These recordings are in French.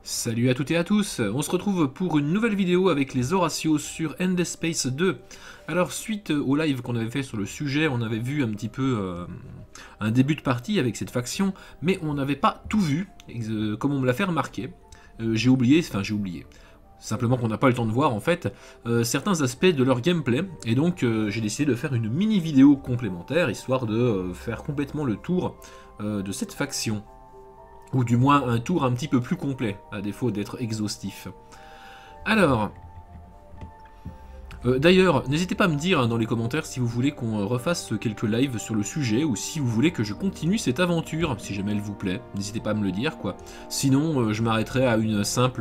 Salut à toutes et à tous, on se retrouve pour une nouvelle vidéo avec les Horatios sur End Space 2. Alors suite au live qu'on avait fait sur le sujet, on avait vu un petit peu un début de partie avec cette faction, mais on n'avait pas tout vu, comme on me l'a fait remarquer. J'ai oublié. Simplement qu'on n'a pas le temps de voir en fait certains aspects de leur gameplay, et donc j'ai décidé de faire une mini vidéo complémentaire, histoire de faire complètement le tour de cette faction. Ou du moins un tour un petit peu plus complet, à défaut d'être exhaustif. Alors, d'ailleurs, n'hésitez pas à me dire dans les commentaires si vous voulez qu'on refasse quelques lives sur le sujet, ou si vous voulez que je continue cette aventure, si jamais elle vous plaît. N'hésitez pas à me le dire, quoi. Sinon, je m'arrêterai à une simple...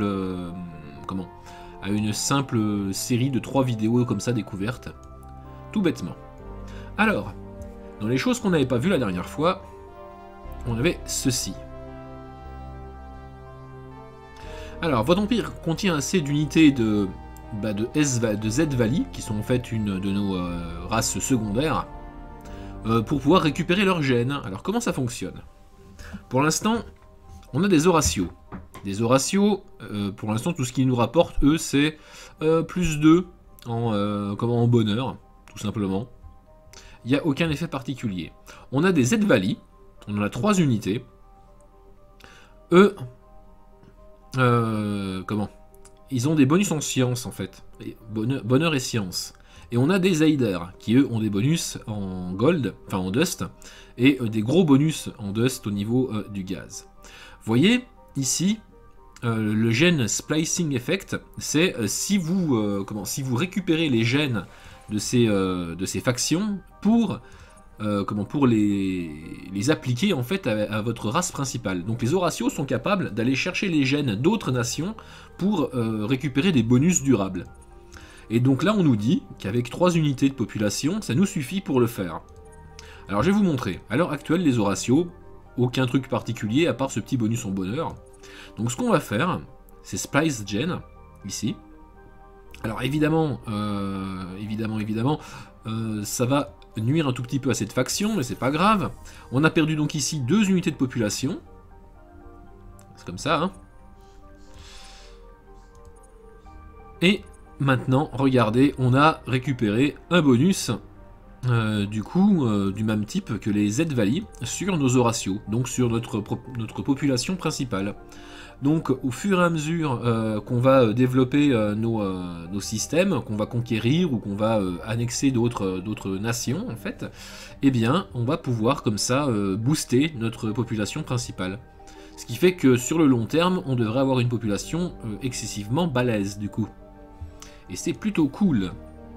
à une simple série de 3 vidéos comme ça découvertes. Tout bêtement. Alors, dans les choses qu'on n'avait pas vues la dernière fois, on avait ceci. Alors, votre empire contient assez d'unités de Z-Valley, qui sont en fait une de nos races secondaires, pour pouvoir récupérer leurs gènes. Alors, comment ça fonctionne? Pour l'instant, on a des Horatios. Des Horatios, pour l'instant, tout ce qu'ils nous rapportent, eux, c'est plus 2 en bonheur, tout simplement. Il n'y a aucun effet particulier. On a des Z-Valley, on en a 3 unités. Eux... ils ont des bonus en science en fait, bonheur et science. Et on a des Aider qui eux ont des bonus en gold, enfin en dust, et des gros bonus en dust au niveau du gaz. Vous voyez ici le gène splicing effect, c'est si vous récupérez les gènes de ces factions pour les appliquer en fait à votre race principale. Donc les Horatios sont capables d'aller chercher les gènes d'autres nations pour récupérer des bonus durables. Et donc là on nous dit qu'avec 3 unités de population, ça nous suffit pour le faire. Alors je vais vous montrer. À l'heure actuelle les Horatios, aucun truc particulier à part ce petit bonus en bonheur. Donc ce qu'on va faire, c'est Splice Gen, ici. Alors évidemment, ça va nuire un tout petit peu à cette faction, mais c'est pas grave. On a perdu donc ici 2 unités de population. C'est comme ça, hein. Et maintenant, regardez, on a récupéré un bonus, du même type que les Z-Valley sur nos Horatios, donc sur notre population principale. Donc au fur et à mesure qu'on va développer nos systèmes, qu'on va conquérir ou qu'on va annexer d'autres nations en fait, eh bien on va pouvoir comme ça booster notre population principale. Ce qui fait que sur le long terme, on devrait avoir une population excessivement balèze du coup. Et c'est plutôt cool.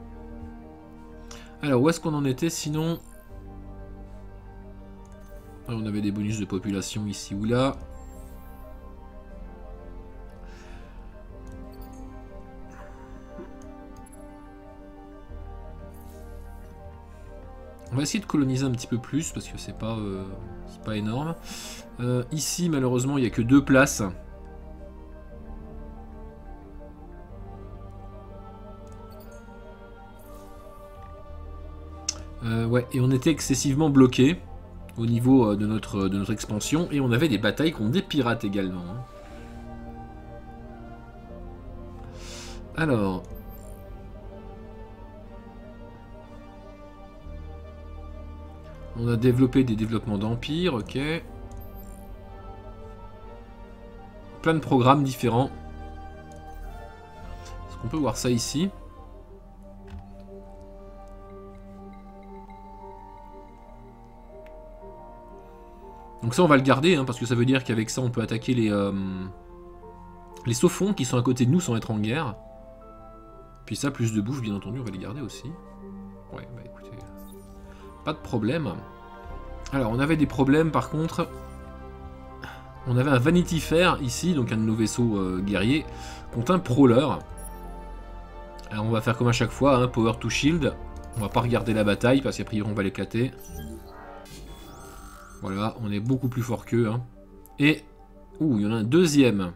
Alors où est-ce qu'on en était sinon? On avait des bonus de population ici ou là. On va essayer de coloniser un petit peu plus parce que c'est pas énorme. Ici, malheureusement, il n'y a que 2 places. Ouais, et on était excessivement bloqué au niveau de notre expansion, et on avait des batailles contre des pirates également. Alors... on a développé des développements d'empire, ok. Plein de programmes différents. Est-ce qu'on peut voir ça ici? Donc ça on va le garder, hein, parce que ça veut dire qu'avec ça on peut attaquer les Sophons qui sont à côté de nous sans être en guerre. Puis ça, plus de bouffe bien entendu, on va les garder aussi. Ouais, bah écoutez... pas de problème. Alors, on avait des problèmes par contre. On avait un Vanity Fair ici, donc un de nos vaisseaux guerriers, contre un Prowler. Alors, on va faire comme à chaque fois, hein, Power to Shield. On va pas regarder la bataille parce qu'à priori on va l'éclater. Voilà, on est beaucoup plus fort qu'eux. Hein. Et, ouh, il y en a un deuxième.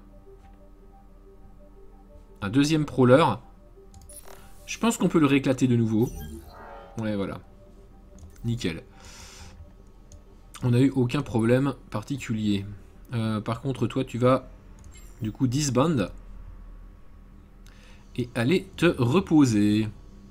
Un deuxième Prowler. Je pense qu'on peut le rééclater de nouveau. Ouais, voilà. Nickel. On n'a eu aucun problème particulier. Par contre, toi, tu vas Du coup, disband. Et allez te reposer.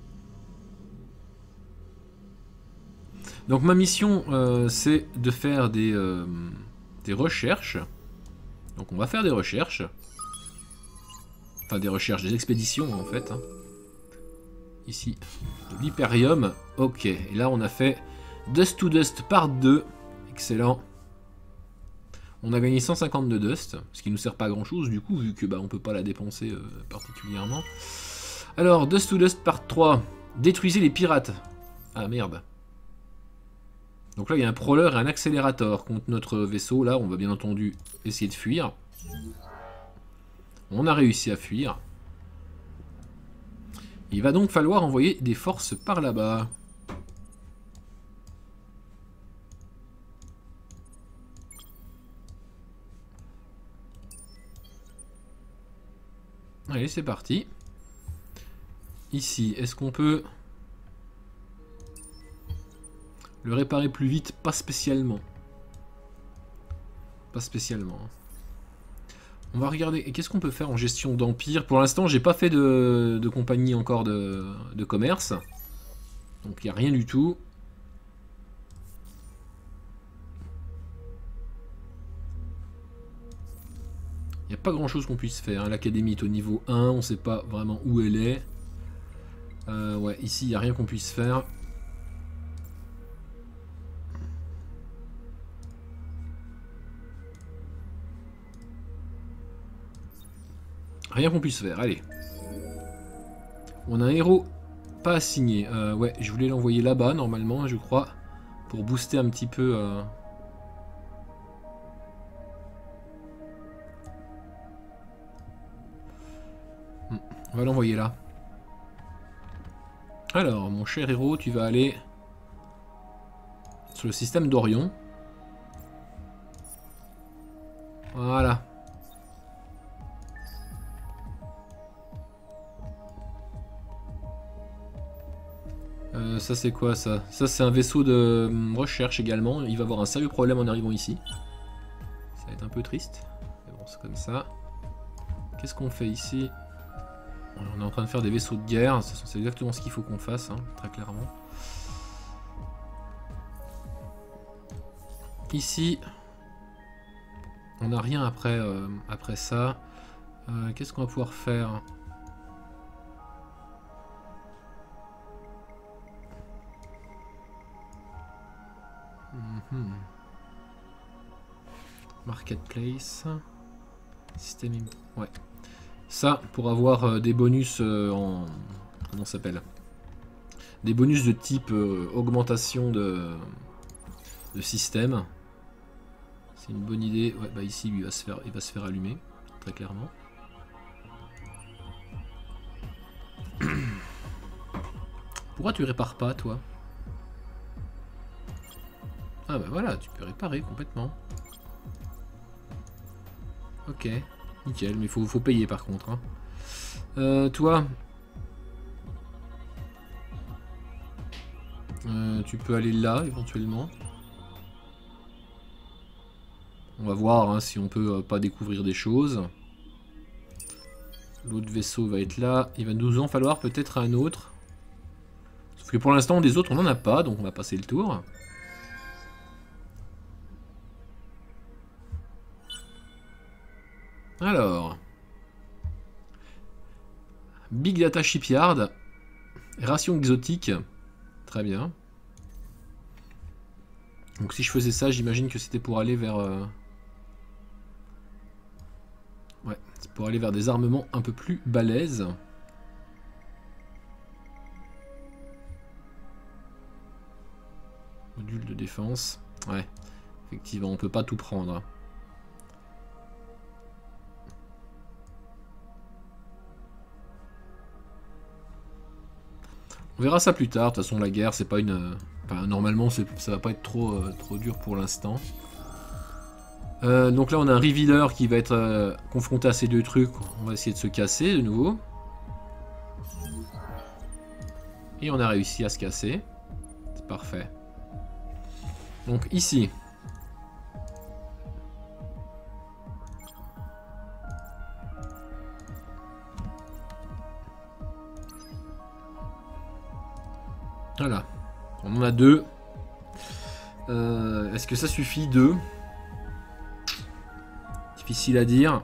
Donc ma mission, c'est de faire des recherches. Donc on va faire des recherches. Enfin des recherches, des expéditions en fait. Hein. Ici, de l'Hyperium. Ok, et là on a fait Dust to Dust part 2. Excellent. On a gagné 150 de Dust, ce qui nous sert pas à grand chose du coup, vu que on peut pas la dépenser particulièrement. Alors, Dust to Dust part 3. Détruisez les pirates. Ah merde. Donc là il y a un prowler et un accélérateur contre notre vaisseau. Là on va bien entendu essayer de fuir. On a réussi à fuir. Il va donc falloir envoyer des forces par là-bas. Allez, c'est parti. Ici, est-ce qu'on peut le réparer plus vite? Pas spécialement. Pas spécialement. On va regarder. Et qu'est-ce qu'on peut faire en gestion d'empire? Pour l'instant, j'ai pas fait de compagnie encore de commerce. Donc, il n'y a rien du tout. Il n'y a pas grand chose qu'on puisse faire. L'académie est au niveau 1. On ne sait pas vraiment où elle est. Ouais, ici, il n'y a rien qu'on puisse faire. Rien qu'on puisse faire, allez. On a un héros pas assigné. Ouais, je voulais l'envoyer là-bas, normalement, je crois. Pour booster un petit peu... On va l'envoyer là. Alors, mon cher héros, tu vas aller... sur le système d'Orion. Voilà. Ça c'est quoi ça? Ça c'est un vaisseau de recherche également. Il va avoir un sérieux problème en arrivant ici. Ça va être un peu triste. Mais bon, c'est comme ça. Qu'est-ce qu'on fait ici? On est en train de faire des vaisseaux de guerre. C'est exactement ce qu'il faut qu'on fasse, hein, très clairement. Ici, on n'a rien après, après ça. Qu'est-ce qu'on va pouvoir faire? Marketplace. Système... Ouais. Ça, pour avoir des bonus en... Comment ça s'appelle? Des bonus de type augmentation de système. C'est une bonne idée. Ouais, bah ici, il va se faire allumer, très clairement. Pourquoi tu répares pas, toi? Ah bah voilà, tu peux réparer complètement. Ok, nickel, mais faut payer par contre. Hein. Toi, tu peux aller là éventuellement. On va voir hein, si on peut pas découvrir des choses. L'autre vaisseau va être là. Il va nous en falloir peut-être un autre. Sauf que pour l'instant, des autres, on n'en a pas, donc on va passer le tour. Alors. Big Data Shipyard. Ration exotique. Très bien. Donc si je faisais ça, j'imagine que c'était pour aller vers... Ouais, c'est pour aller vers des armements un peu plus balèzes. Module de défense. Ouais, effectivement, on peut pas tout prendre. On verra ça plus tard. De toute façon, la guerre, c'est pas une... Enfin, normalement, ça va pas être trop dur pour l'instant. Donc là, on a un revealer qui va être confronté à ces deux trucs. On va essayer de se casser de nouveau. Et on a réussi à se casser. C'est parfait. Donc ici. Voilà. On en a 2. Est-ce que ça suffit 2? Difficile à dire.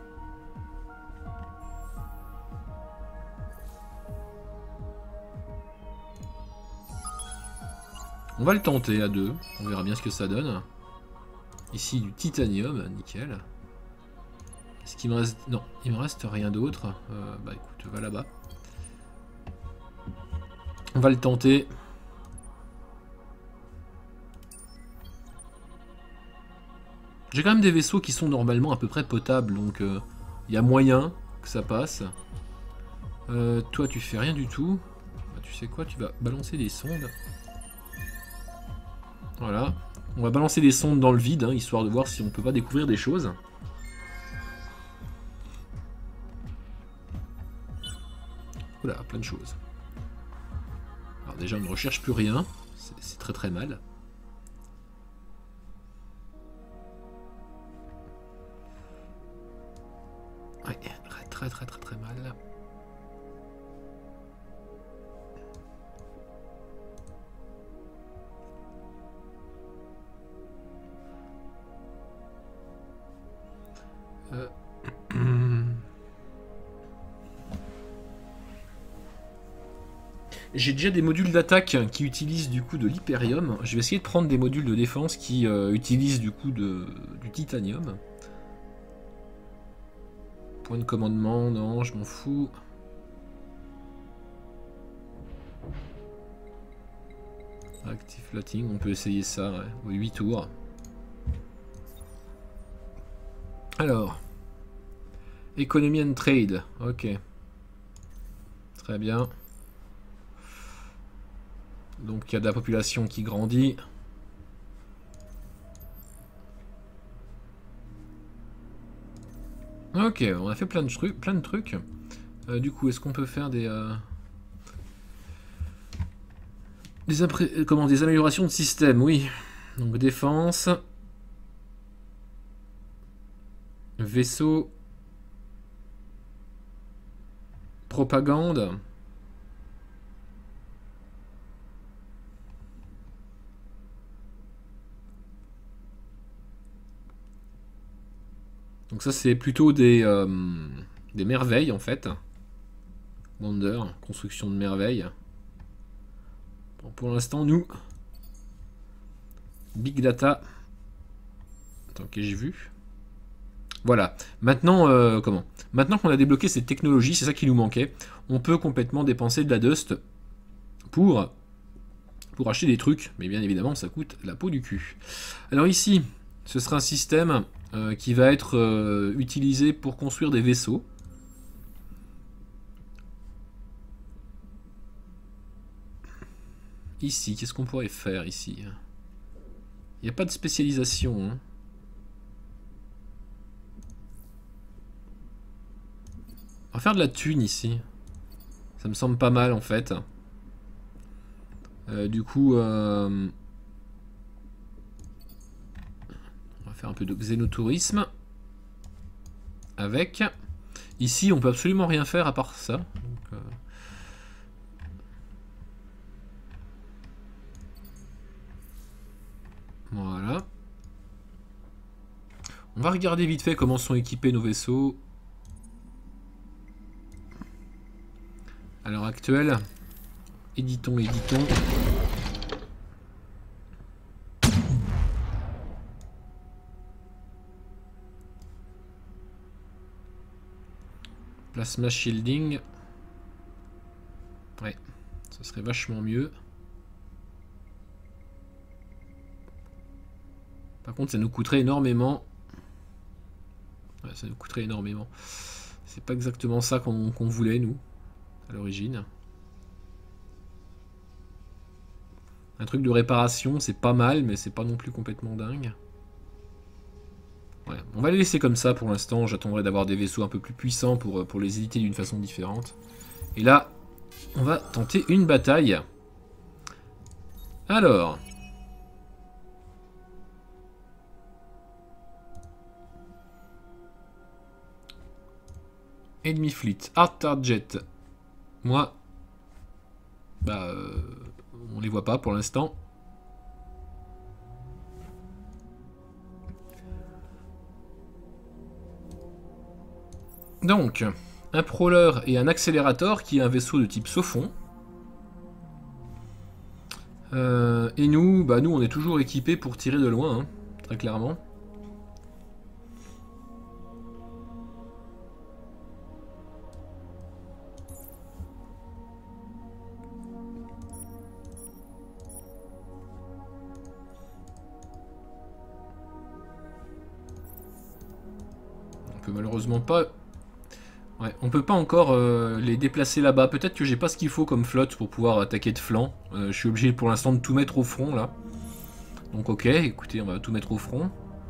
On va le tenter à 2. On verra bien ce que ça donne. Ici du titanium, nickel. Est-ce qu'il me reste... Non, il me reste rien d'autre. Bah écoute, va là-bas. On va le tenter. J'ai quand même des vaisseaux qui sont normalement à peu près potables, donc il y a moyen que ça passe. Toi, tu fais rien du tout. Bah, tu sais quoi, tu vas balancer des sondes. Voilà. On va balancer des sondes dans le vide, hein, histoire de voir si on peut pas découvrir des choses. Oula, plein de choses. Alors déjà, on ne recherche plus rien. C'est très très mal. Ouais, très très très très mal. J'ai déjà des modules d'attaque qui utilisent du coup de l'hyperium. Je vais essayer de prendre des modules de défense qui utilisent du coup du titanium. Point de commandement, non, je m'en fous. Active flatting, on peut essayer ça, ouais. 8 tours. Alors. Economy and trade, ok. Très bien. Donc il y a de la population qui grandit. Ok, on a fait plein de trucs. Du coup, est-ce qu'on peut faire des améliorations de système? Oui. Donc défense, vaisseau, propagande. Donc ça c'est plutôt des merveilles en fait. Wonder, construction de merveilles. Bon, pour l'instant nous, Big Data. Attends, que j'ai vu. Voilà. Maintenant, Maintenant qu'on a débloqué cette technologie, c'est ça qui nous manquait. On peut complètement dépenser de la dust pour acheter des trucs. Mais bien évidemment, ça coûte la peau du cul. Alors ici, ce sera un système qui va être utilisé pour construire des vaisseaux. Ici, qu'est-ce qu'on pourrait faire ici? Il n'y a pas de spécialisation. Hein. On va faire de la thune ici. Ça me semble pas mal en fait. Du coup, on va faire un peu de xénotourisme. Avec. Ici, on peut absolument rien faire à part ça. Donc, voilà. On va regarder vite fait comment sont équipés nos vaisseaux. À l'heure actuelle, éditons. Plasma shielding. Ouais, ça serait vachement mieux. Par contre, ça nous coûterait énormément. Ouais, ça nous coûterait énormément. C'est pas exactement ça qu'on voulait, nous, à l'origine. Un truc de réparation, c'est pas mal, mais c'est pas non plus complètement dingue. Ouais, on va les laisser comme ça pour l'instant. J'attendrai d'avoir des vaisseaux un peu plus puissants pour les éditer d'une façon différente. Et là, on va tenter une bataille. Alors... Enemy Fleet, Hard Target. Moi, bah, les voit pas pour l'instant. Donc, un prowler et un accélérateur qui est un vaisseau de type Sophon. Et nous, bah nous on est toujours équipés pour tirer de loin, hein, très clairement. On peut malheureusement pas... Ouais, on peut pas encore les déplacer là-bas. Peut-être que j'ai pas ce qu'il faut comme flotte pour pouvoir attaquer de flanc. Je suis obligé pour l'instant de tout mettre au front là. Donc ok, écoutez, on va tout mettre au front.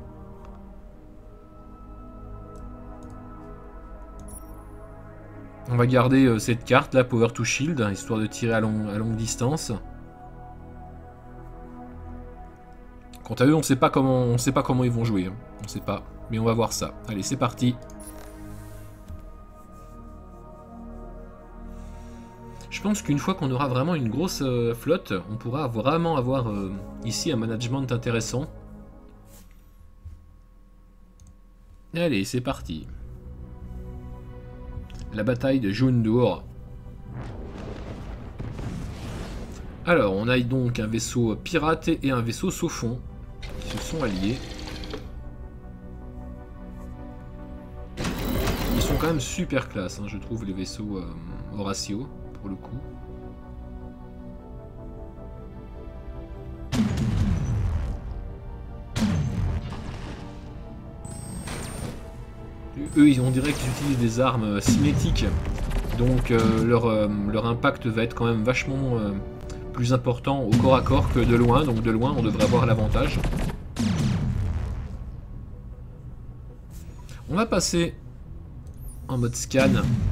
On va garder cette carte là, Power to Shield, histoire de tirer à longue distance. Quant à eux, on sait pas comment ils vont jouer. Hein. On sait pas, mais on va voir ça. Allez, c'est parti. Je pense qu'une fois qu'on aura vraiment une grosse flotte, on pourra vraiment avoir ici un management intéressant. Allez, c'est parti. La bataille de Joondour. Alors, on a donc un vaisseau pirate et un vaisseau Sophon qui se sont alliés. Ils sont quand même super classe, hein, je trouve, les vaisseaux Horatio. Pour le coup. Eux, on dirait qu'ils utilisent des armes cinétiques, donc leur impact va être quand même vachement plus important au corps à corps que de loin, donc de loin on devrait avoir l'avantage. On va passer en mode scan.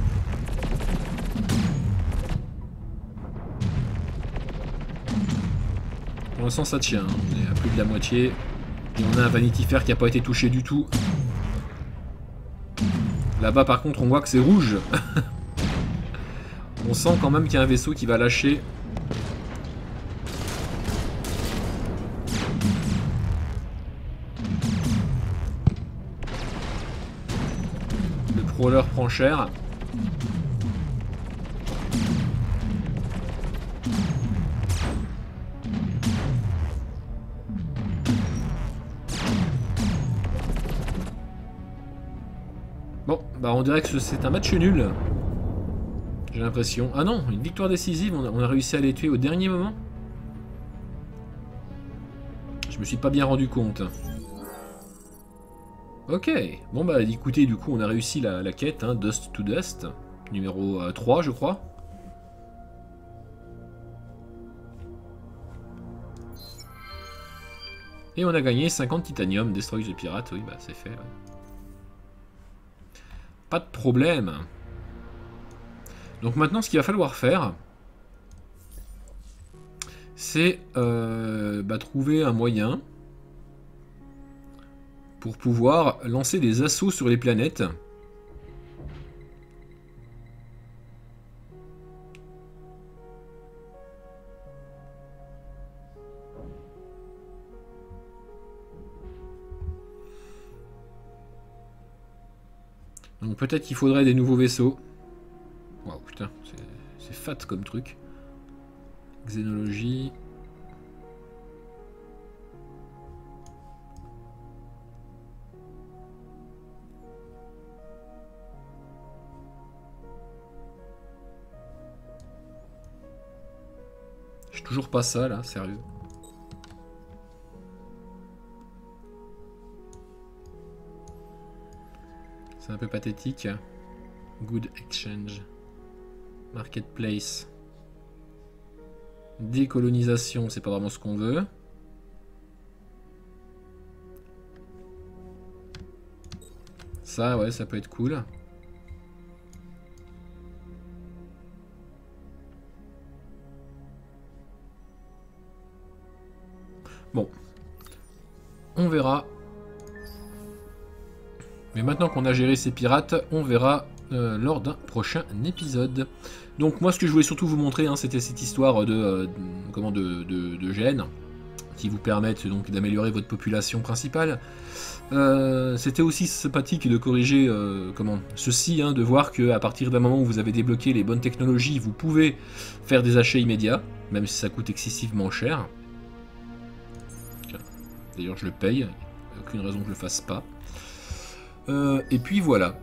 Pour l'instant ça tient, hein. On est à plus de la moitié. Et on a un Vanity Fair qui n'a pas été touché du tout. Là-bas par contre on voit que c'est rouge. On sent quand même qu'il y a un vaisseau qui va lâcher. Le prowler prend cher. Bon, bah on dirait que c'est un match nul. J'ai l'impression. Ah non, une victoire décisive, on a réussi à les tuer au dernier moment. Je me suis pas bien rendu compte. Ok, bon bah écoutez, du coup on a réussi la quête, hein, Dust to Dust, numéro 3 je crois. Et on a gagné 50 titanium, Destroy the Pirate, oui bah c'est fait. Ouais. Pas de problème. Donc maintenant ce qu'il va falloir faire, c'est trouver un moyen pour pouvoir lancer des assauts sur les planètes. Donc peut-être qu'il faudrait des nouveaux vaisseaux. Waouh, putain, c'est fat comme truc. Xénologie. J'ai toujours pas ça là, sérieux. C'est un peu pathétique. Good exchange. Marketplace. Décolonisation, c'est pas vraiment ce qu'on veut. Ça, ouais, ça peut être cool. Bon. On verra. Mais maintenant qu'on a géré ces pirates, on verra lors d'un prochain épisode. Donc moi ce que je voulais surtout vous montrer, hein, c'était cette histoire de gènes qui vous permettent donc d'améliorer votre population principale. C'était aussi sympathique de corriger ceci, hein, de voir qu'à partir d'un moment où vous avez débloqué les bonnes technologies, vous pouvez faire des achats immédiats, même si ça coûte excessivement cher. D'ailleurs je le paye, il n'y a aucune raison que je le fasse pas. Et puis voilà.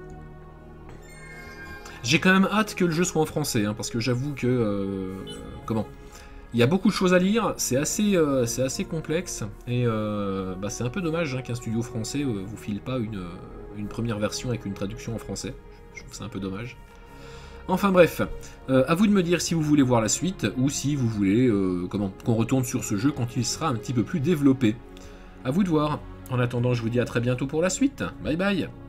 J'ai quand même hâte que le jeu soit en français, hein, parce que j'avoue que... il y a beaucoup de choses à lire, c'est assez complexe, et c'est un peu dommage, hein, qu'un studio français vous file pas une première version avec une traduction en français. Je trouve ça un peu dommage. Enfin bref, à vous de me dire si vous voulez voir la suite, ou si vous voulez qu'on retourne sur ce jeu quand il sera un petit peu plus développé. À vous de voir. En attendant, je vous dis à très bientôt pour la suite. Bye bye.